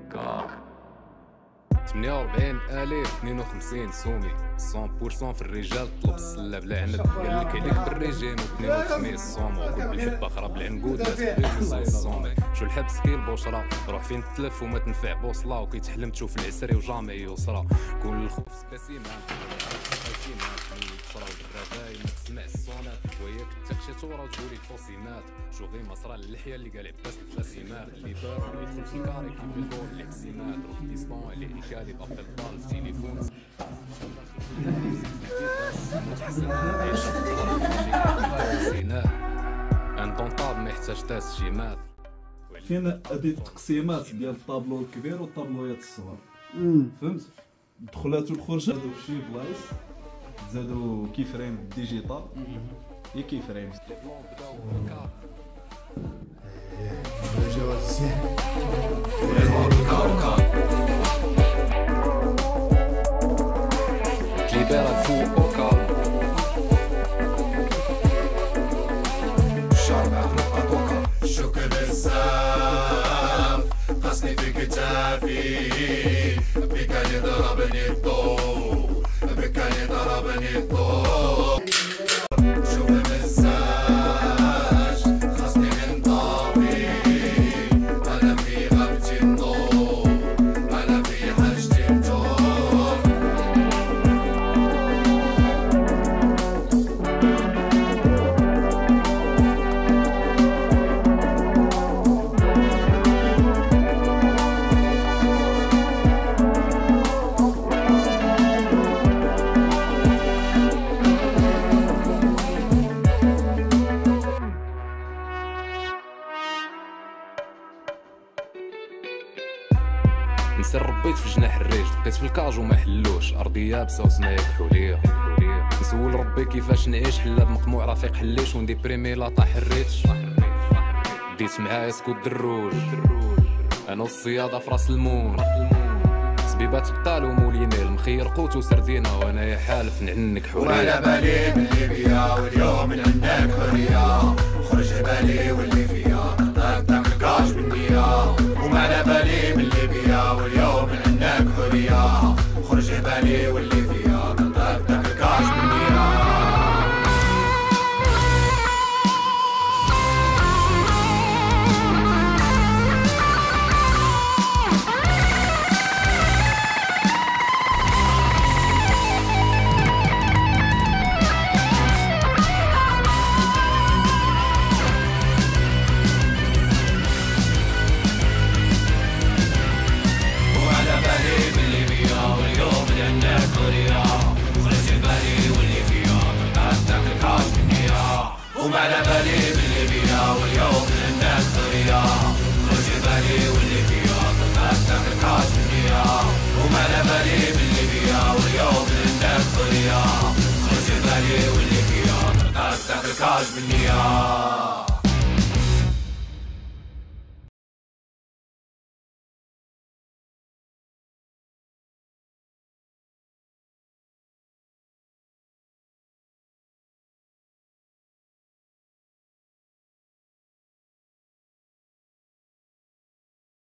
48,000 52 سومي 100% في الرجال طلب السله بلا عند قال لك عليك بالريجيم و2 خميس صوم وكل بالحبه خرب العنقود لا تبغي الصومي شو الحبس كي البشرى روح فين تلف وما تنفع بوصله وكيتحلم تشوف العسري وجامي يسرى كل الخوف سباسيمان بشرى بالرغاي ما تسمع الصونات وياك تكشات ورا تقولي الفوسيمات شو غير مصرى اللحيه اللي قال عباس الفاسيمات اللي دار يدخل في الكاري كيف الدور الاكسيمات روح ديستون اللي هيكالي بابل طال في تليفون اندونطاب ما يحتاج تسجيمات فين هذه التقسيمات ديال الطابلو الكبير والطابلويات الصغار فهمت الدخلات والخروج هادو شي بلايص زادو كيفريم ديجيتال هي كيفريم libera il fuoco calmo شارع نقطة وقع شوك بالساف قصني في كتافي بك اللي ضربني الضوء بك اللي ضربني الضوء شوف المزاج خصني من طافي أنا في غابتي النور أنا في حاجتي الدور نسر ربيت في جناح الريش لقيت في الكاج وما حلوش ارضي يابسه وسما يكحوا ليا نسول ربي كيفاش نعيش حلاب مقموع رفيق حليش ونديبريمي لا طاح الريتش ديت معايا سكوت دروج انا والصياده في راس المون سبيبات بطال ومولينيل مخير قوت وسردينه وانايا حالف نعنك حوريه وعلى بالي باللي بيا واليوم من عندك حريه خرج بالي واللي فيا قطعتك الكاش بالنيه وما على بالي باللي بيا واليوم من عندك حريه خرج بالي واللي فيا قطعتك الكاش بالنيه وما على بالي باللي بيا واليوم عندك حرية خرج بالي واللي فيها قطعتك الكاش بالنية وما على بالي باللي بيا واليوم عندك حرية خرج بالي واللي فيها قطعتك الكاش بالنية